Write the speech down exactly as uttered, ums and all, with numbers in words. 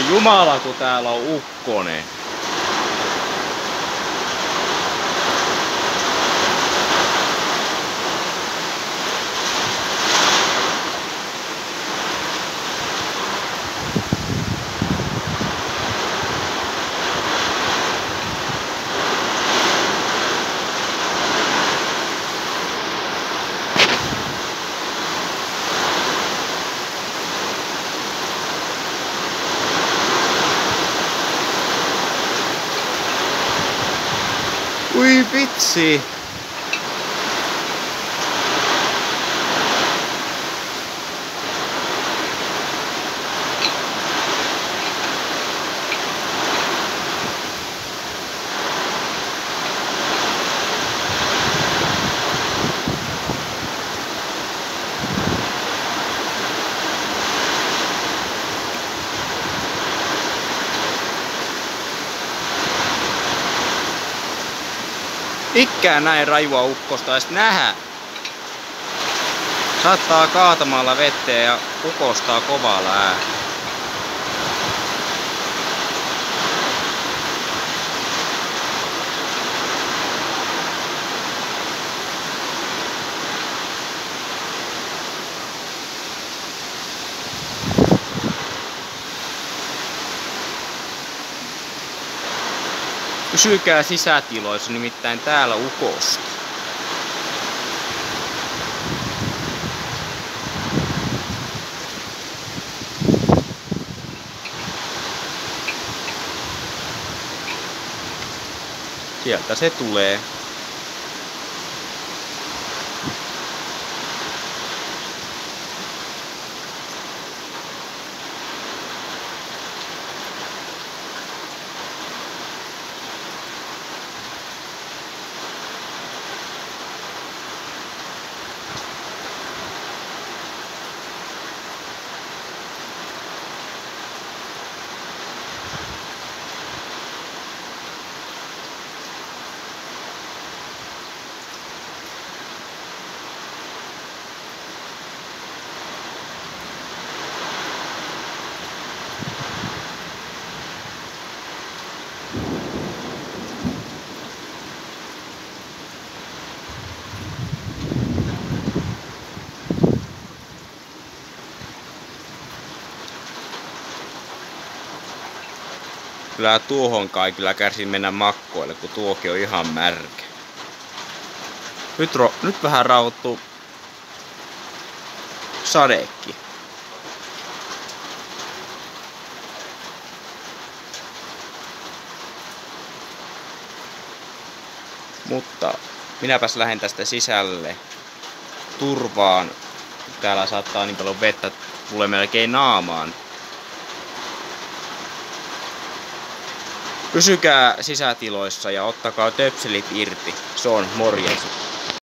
Jumala, kun täällä on ukkonen. Ui vitsi! Ikkää näin rajua ukkosta edes nähdä. Saattaa kaatamalla vetteen ja ukostaa kovalla ääni. Pysykää sisätiloissa, nimittäin täällä ukosta. Sieltä se tulee. Kyllä tuohonkaan kyllä kärsin mennä makkoille, kun tuokin on ihan märkä. Nyt, ro, nyt vähän rauhoittuu sadekin. Mutta minäpäs lähden tästä sisälle turvaan. Täällä saattaa niin paljon vettä tulee melkein naamaan. Pysykää sisätiloissa ja ottakaa töpselit irti. Se on morjens.